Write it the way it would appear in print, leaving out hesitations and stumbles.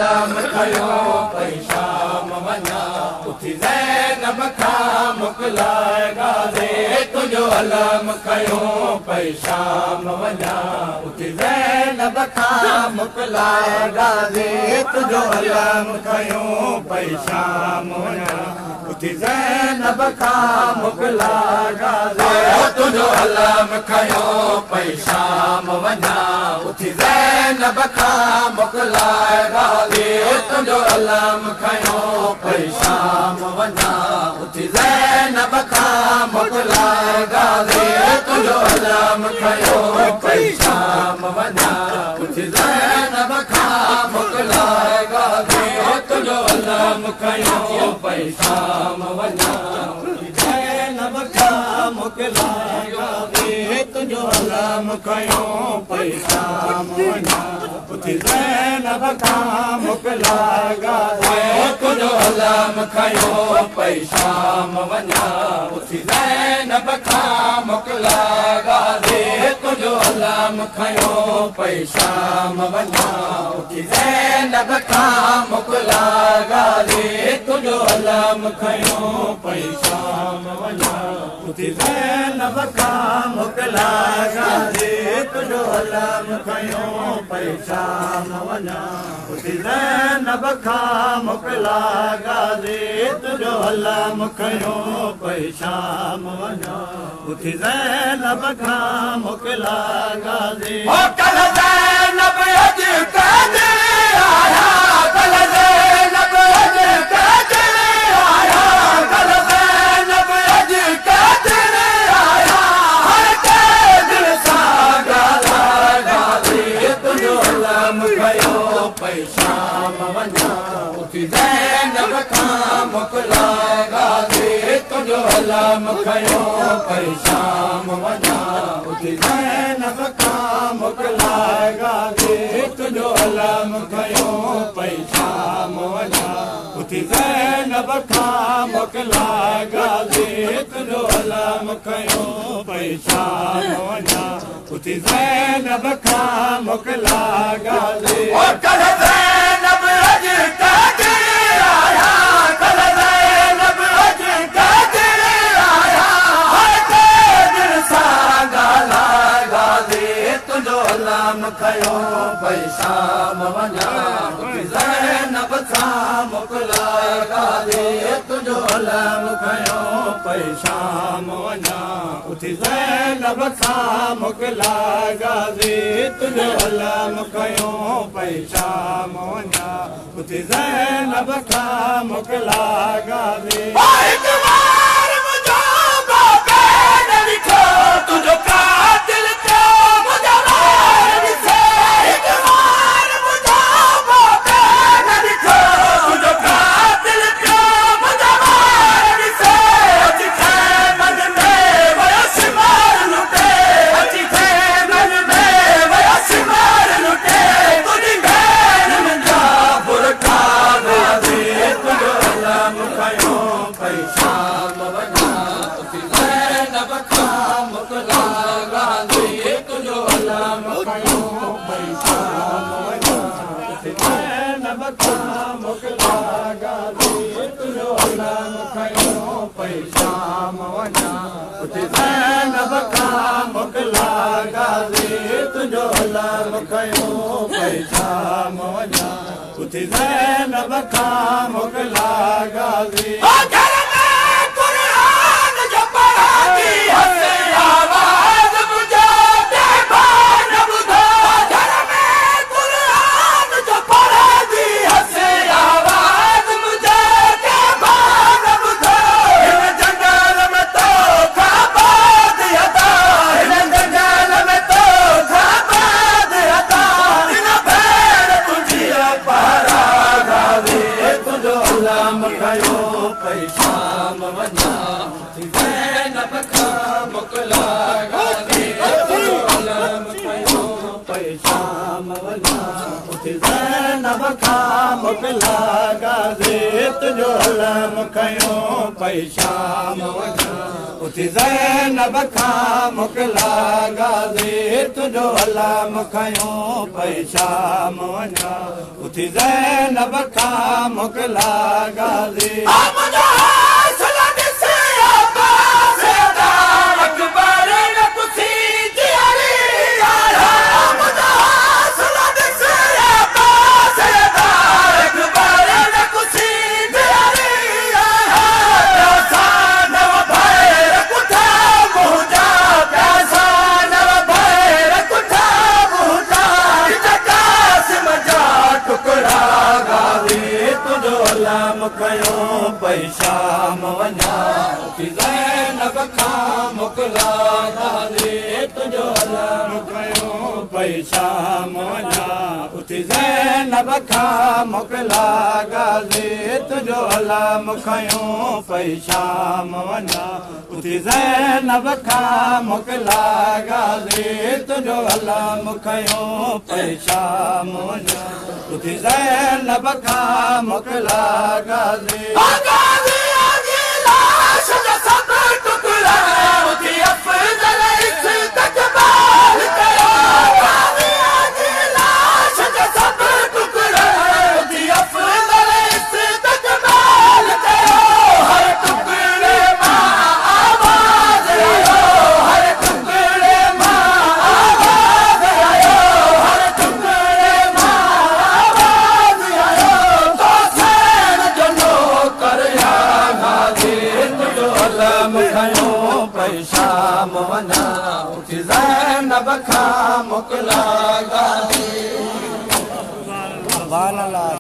अलम खयो पैशाम वञा उथी ज़ैनब खां मोकिलाए गाज़े तुंहिंजो अलम खयो पैशाम वञा उथी ज़ैनब खां मोकिलाए गाज़े तुंहिंजो अलम खयो पैशाम वञा उथी ज़ैनब खां मोकिलाए गाज़े तुंहिंजो अलम खयो पैशाम वञा उथी ज़ैनब खां मोकिलाए गाज़े तुंहिंजो अलम खयो पैशाम वञा उथी ज़ैनब खां मोकिलाए गाज़े तुंहिंजो अलम खयो पैशाम वञा उथी ज़ैनब खां मोकिलाए गाज़े तुंहिंजो अलम खयो पैशाम वञा उथी ज़ैनब खां मोकिलाए गाज़े तुंहिंजो अलम खयो पैशाम वञा उथी ज़ैनब खां मोकिलाए गाज़े तुंहिंजो अलम खयो पैशाम वञा उथी ज़ैनब खां मोकिलाए गाज़े तुंहिंजो अलम खयो पैशाम वञा उथी ज़ैनब खां मोकिलाए गाज़े तुंहिंजो अलम खयो पैशाम वञा उथी ज़ैनब खां मोकिलाए गाज़े तुंहिंजो अलम खयो पैशाम वञा उथी ज़ैनब खां मोकिलाए गाज़े तुंहिंजो अलम खयो पैशाम वञा उथी ज़ैनब खां मोकिलाए गाज़े कल ज़ैनब अॼु काॾे आया कल ज़ैनब अॼु काॾे आया कल ज़ैनब अॼु काॾे आया हर दिल सां ॻाल्हाए गाज़े तुंहिंजो अलम खयो पैशाम वञा उथी ज़ैनब खां मोकिलाए गाज़े तुंहिंजो अलम खयो पैशाम वञा उथी ज़ैनब खां मोकिलाए गाज़े तुंहिंजो अलम खयो पैशाम वञा उथी ज़ैनब खां मोकिलाए गाज़े तुंहिंजो अलम खयो पैशाम वञा उथी ज़ैनब खां मोकिलाए गाज़े कल ज़ैनब अॼु काॾे आया कल ज़ैनब अॼु काॾे आया हर दिल सां ॻाल्हाए गाज़े तुंहिंजो अलम खयो पैशाम वञा उथी ज़ैनब खां मोकिलाए गाज़े तुंहिंजो अलम खयो पैशाम वञा उथी ज़ैनब खां मोकिलाए गाज़े तुंहिंजो अलम खयो पैशाम वञा उथी ज़ैनब खां मोकिलाए गाज़े तुंहिंजो कातिल थियो मुंहिंजा वार ॾिसे हिकु बार मुंहिंजो बाबे न ॾिठो तुंहिंजो कातिल थियो मुंहिंजा वार ॾिसे अची खेमन में वयसि मार लुटे अची खेमन में वयसि मार लुटे तुंहिंजी भेण मुंहिंजा बुरखा गाज़े तुंहिंजो अलम खयो पैशाम वञा उथी ज़ैनब खां मोकिलाए गाज़े तुंहिंजो अलम खयो पैशाम वञा उथी ज़ैनब खां मोकिलाए गाज़े तुंहिंजो अलम खयो पैशाम वञा उथी ज़ैनब खां मोकिलाए गाज़े तुंहिंजो अलम खयो पैशाम वञा उथी ज़ैनब खां मोकिलाए गाज़े पैशाम वञा उथी ज़ैनब खां मोकिलाए गाज़े तुंहिंजो अलम खयो पैशाम वञा उथी ज़ैनब खां मोकिलाए गाज़े तुंहिंजो अलम खयो पैशाम वञा उथी ज़ैनब खां मोकिला गाज़ी तुंहिंजो अलम खयो पई शाम वञा उथी ज़ैनब खां मोकिला गाज़ी कयो पई शाम वञा उथी ज़ैनब खां मोकिला गाज़ी तुंहिंजो अलम कयो पई शाम वञा उथी ज़ैनब खां मोकिला गाज़ी तुंहिंजो अलम खयो पई शाम वञा उथी ज़ैनब खां मोकिला गाज़ी तुंहिंजो अलम खयो पई शाम वञा उथी ज़ैनब खां मोकिला गाज़ी शाम वञा उथी ज़ैनब खां मोकिला गाज़ी